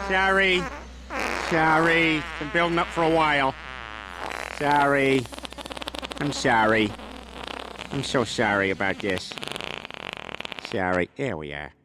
Sorry. Sorry. Been building up for a while. Sorry. I'm sorry. I'm so sorry about this. Sorry. There we are.